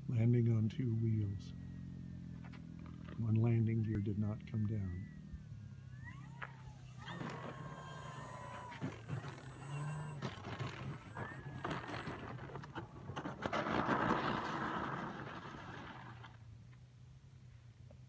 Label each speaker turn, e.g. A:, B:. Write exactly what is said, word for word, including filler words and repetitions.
A: landing on two wheels. One landing gear did not come down.